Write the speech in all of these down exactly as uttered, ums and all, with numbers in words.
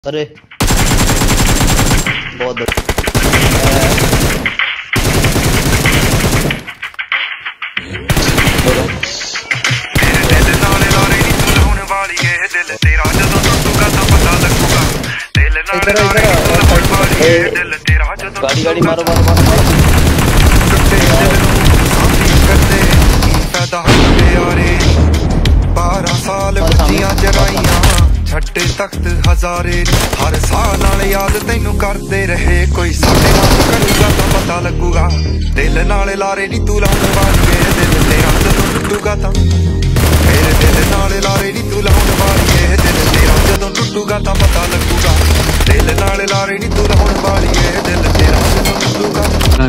अरे बहुत गाड़ी गाड़ी मारो मारो मारो बारह साल बच्चियां जगाइयां छड्डे तख्त हजारे हर साल नाल याद तैनू करते रहे कोई साडे नाल करूगा तो पता लगूगा दिल नाल लारे नी तू लाउण वाली दिल तेरा जदों टुटूगा तां मेरे दिल नाल लारे नी तू लाउण वाली दिल तेरा जदों टुटूगा तां पता लगूगा दिल नाल लारे नी तू लाउण वाली दिल तेरा जदों टुटूगा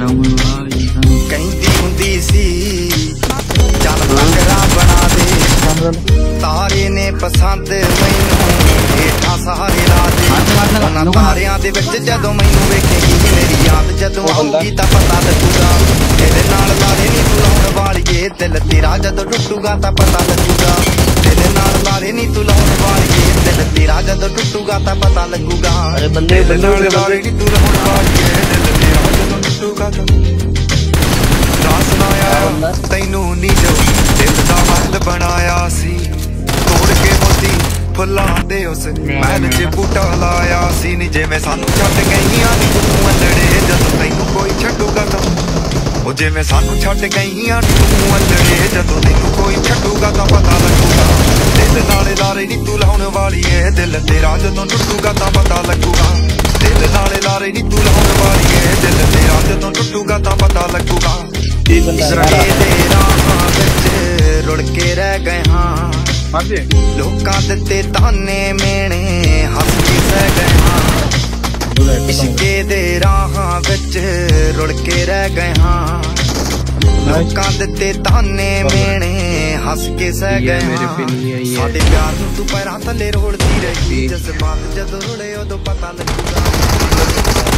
कहंदी हुंदी सी चल बकरा बना दे तारे ने पसंद मैनू हेठा सहारे ला दे उन्हां तारियां दे विच जदों मैनू वेखेगी मेरी याद जदों आऊगी तां पता लगूगा दिल नाल लारे नी तू लाउण वालीए दिल तेरा जदों टुटूगा तां पता लगूगा दिल नाल लारे नी तू लाउण वालीए दिल तेरा जदों टुटूगा तां पता लगूगा दिल नाल लारे नी तू लाउण वालीए दिल तेरा जदों टुटूगा तां रास नाया तैनू नी जो दिल दा बंद बनाया सी तोड़ के मोती फुल्लां दे उस महल च बूटा लाया सी नी जिवें सानू छड्ड गईयां नी तू अंदड़े जदों तैनू कोई छड्डूगा तां ओ जिवें सानू छड्ड गईयां नी तू अंदड़े जदों तैनू कोई छड्डूगा तां पता लगूगा दिल नाल लारे नी तू लाउण वाली ऐ दिल तेरा जदों टुटूगा तां पता लगूगा दिल नाल लारे नी तू लाउण वाली ऐ दिल तेरा जदों टुटूगा तां पता लगूगा रुड़ के रह गए हाँ लोकां दित्ते ताने मेने हस के सह गए हाँ इश्के दे राहां विच रुड़ के रह गए हाँ लोकां दित्ते ताने मेने हस के सह गए हाँ साडे प्यार नूं तू पैरां थल्ले रोड़दी रही जज्बात जदों रुड़े उदों पता लगूगा।